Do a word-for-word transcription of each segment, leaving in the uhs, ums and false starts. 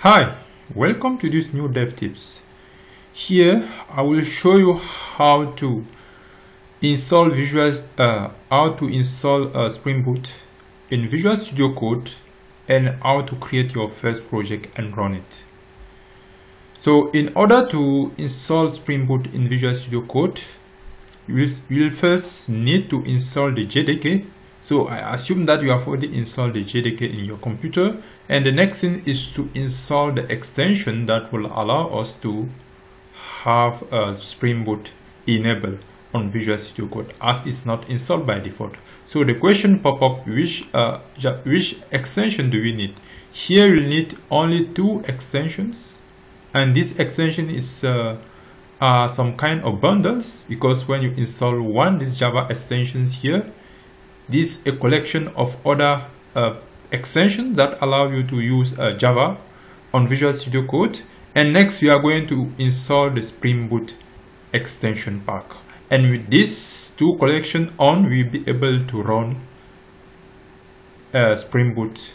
Hi, welcome to this new dev tips. Here I will show you how to install Visual uh, how to install uh, Spring Boot in Visual Studio Code and how to create your first project and run it. So in order to install Spring Boot in Visual Studio Code, you will, you will first need to install the J D K. So I assume that you have already installed the J D K in your computer, and the next thing is to install the extension that will allow us to have a Spring Boot enabled on Visual Studio Code, as it's not installed by default. So the question pop up, which uh, which extension do we need? Here you need only two extensions, and this extension is uh, uh, some kind of bundles, because when you install one this Java extensions here, this is a collection of other uh, extensions that allow you to use uh, Java on Visual Studio Code. And next we are going to install the Spring Boot extension pack, and with these two collections on, we'll be able to run uh, Spring Boot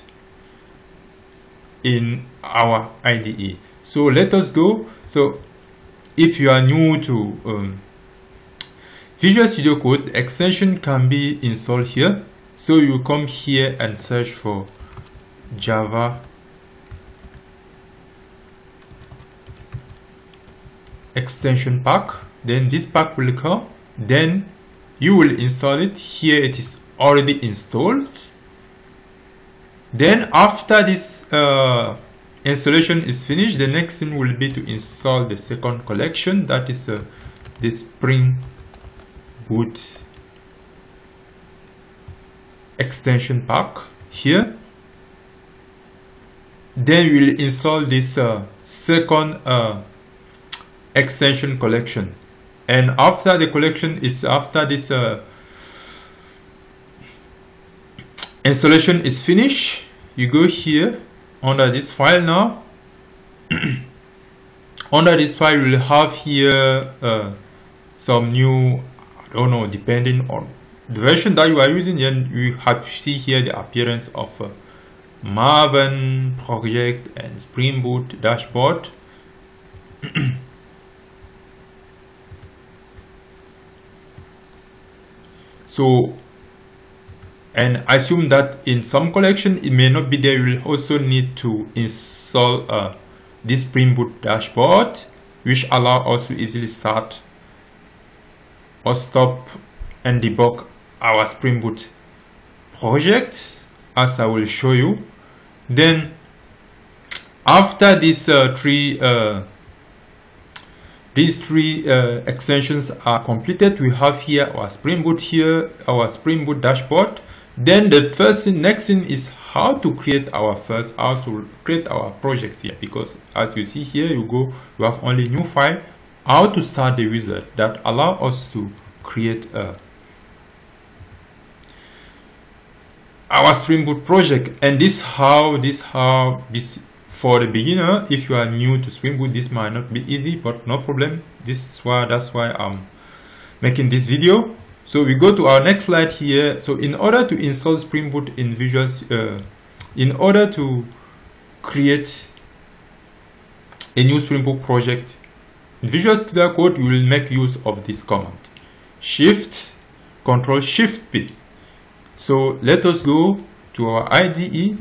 in our I D E. So let us go. So if you are new to um, Visual Studio Code, extension can be installed here. So you come here and search for Java extension pack. Then this pack will come. Then you will install it. Here it is already installed. Then after this uh, installation is finished, the next thing will be to install the second collection, that is uh, the Spring Boot extension pack here. Then we'll install this uh, second uh, extension collection, and after the collection is after this uh, installation is finished, you go here under this file. Now under this file you will have here uh, some new, I don't know, depending on the version that you are using, then you have to see here the appearance of uh, Maven project and Spring Boot dashboard. So, and I assume that in some collection it may not be there. You will also need to install uh, this Spring Boot dashboard, which allow us to easily start or stop and debug our Spring Boot project, as I will show you. Then after these uh, three uh, these three uh, extensions are completed, we have here our Spring Boot here, our Spring Boot dashboard. Then the first thing, next thing is how to create our first, how to create our project here, because as you see here, you go, you have only new file. How to start the wizard that allow us to create a our Spring Boot project. And this how this how this for the beginner. If you are new to Spring Boot, this might not be easy, but no problem. This is why that's why I'm making this video. So we go to our next slide here. So in order to install Spring Boot in Visual uh, in order to create a new Spring Boot project in Visual Studio Code, you will make use of this command: Shift Control Shift P. So let us go to our I D E,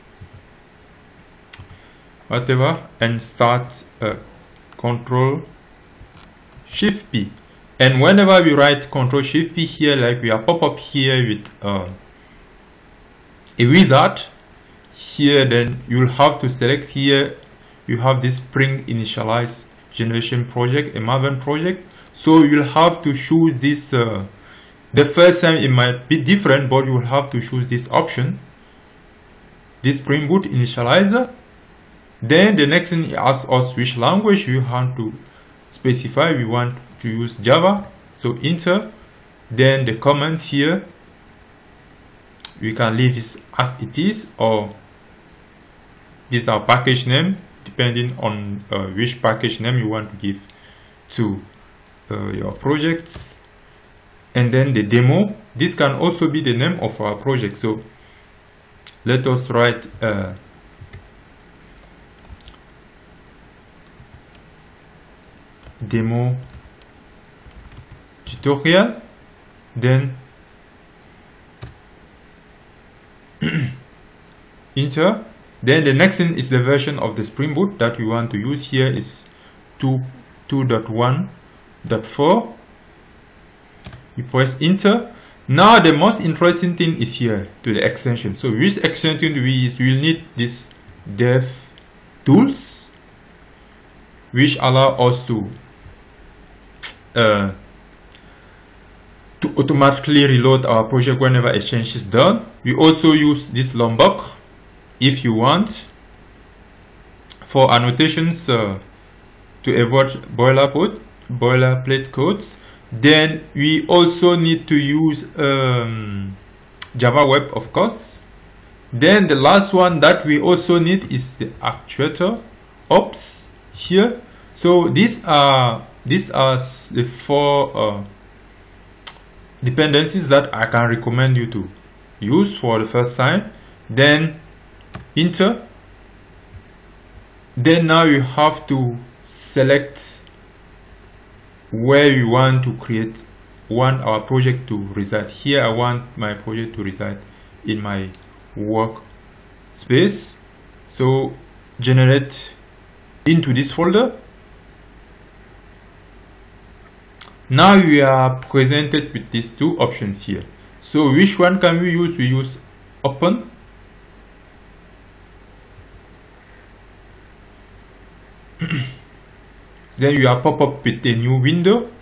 whatever, and start uh, Control Shift P. And whenever we write Control Shift P here, like we are pop up here with uh, a wizard here, then you'll have to select here. You have this Spring Initialize Generation project, a Maven project. So you'll have to choose this. Uh, the first time it might be different, but you will have to choose this option, this Spring Boot Initializer. Then the next thing asks us which language you want to specify. We want to use Java, so enter. Then the comments here, we can leave this as it is, or this is our package name, depending on uh, which package name you want to give to uh, your project. And then the demo, this can also be the name of our project. So let us write uh, demo tutorial, then enter. Then the next thing is the version of the Spring Boot that we want to use. Here is two point one point four. You press enter. Now the most interesting thing is here to the extension. So which extension we use? We will need this dev tools, which allow us to uh, to automatically reload our project whenever a change is done. We also use this Lombok if you want for annotations uh, to avoid boilerplate boilerplate codes. Then we also need to use um, Java Web, of course. Then the last one that we also need is the actuator ops here. So these are these are the four uh, dependencies that I can recommend you to use for the first time. Then enter. Then now you have to select where you want to create want our project to reside. Here I want my project to reside in my work space, so generate into this folder. Now you are presented with these two options here. So which one can we use? We use open. Then you are pop up with a new window.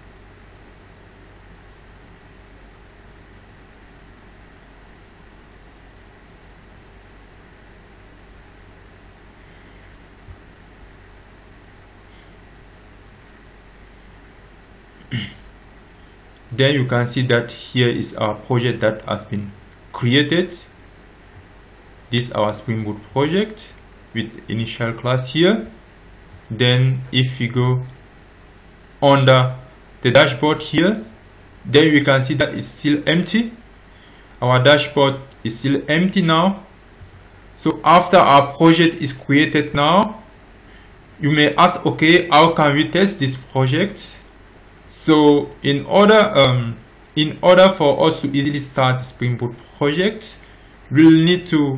Then you can see that here is our project that has been created. This is our Spring Boot project with initial class here. Then if we go under the dashboard here, then you can see that it's still empty. Our dashboard is still empty now. So after our project is created now, you may ask, okay, how can we test this project? So in order um, in order for us to easily start the Spring Boot project, we'll need to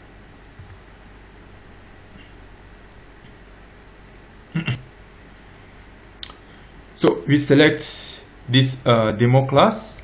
so we select this uh, demo class.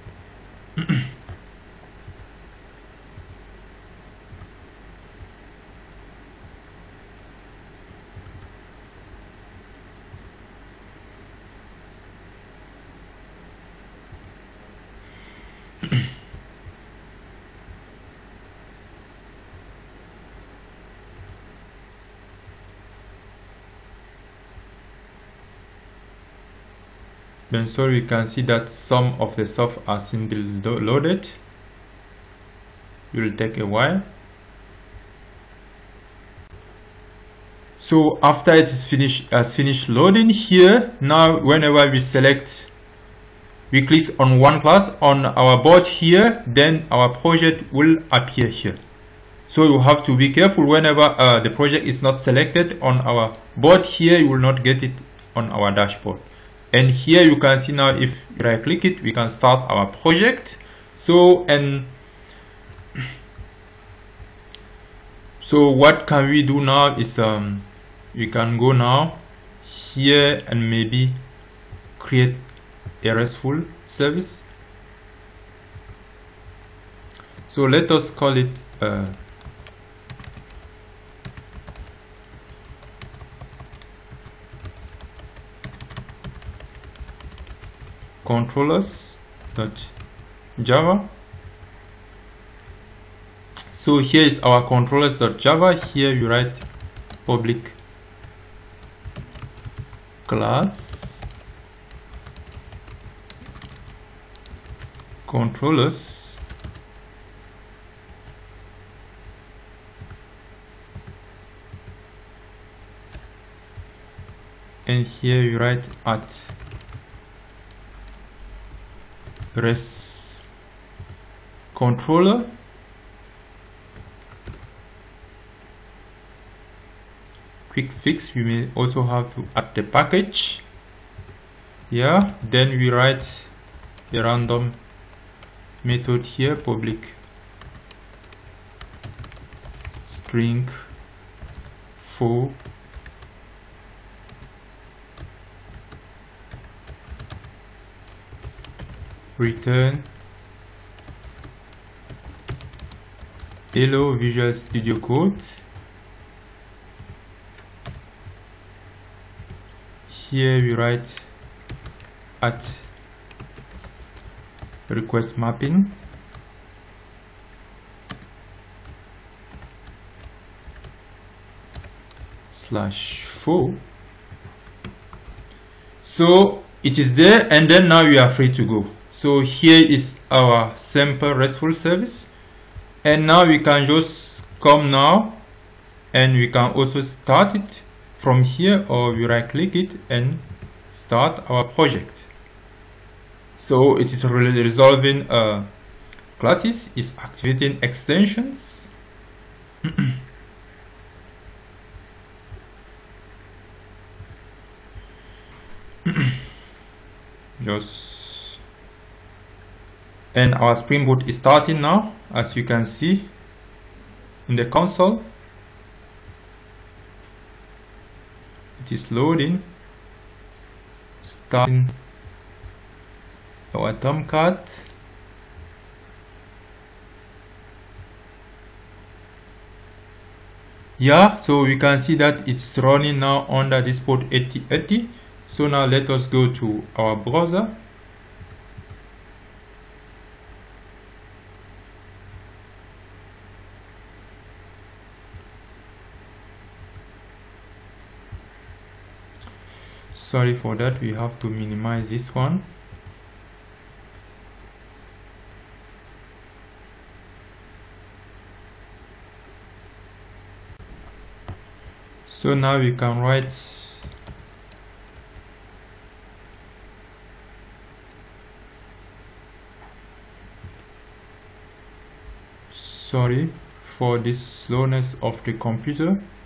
Then so we can see that some of the stuff are simply loaded. It will take a while. So after it is finished has finished loading here, now whenever we select, we click on one class on our board here, then our project will appear here. So you have to be careful whenever uh, the project is not selected on our board here, you will not get it on our dashboard. And here you can see now, if you right click it, we can start our project. So and so what can we do now is um we can go now here and maybe create a RESTful service. So let us call it uh, controllers.java. So here is our controllers.java. Here you write public class controllers and here you write at REST controller quick fix. We may also have to add the package. Yeah, then we write a random method here, public string for return hello Visual Studio Code. Here we write at request mapping slash four. So it is there, and then now we are free to go. So here is our simple RESTful service, and now we can just come now and we can also start it from here, or we right click it and start our project. So it is really resolving uh, classes, is activating extensions. Just and our Spring Boot is starting now, as you can see in the console. It is loading, starting our Tomcat. Yeah, so we can see that it's running now under this port eighty eighty. So now let us go to our browser. Sorry for that, we have to minimize this one. So now we can write sorry for this slowness of the computer.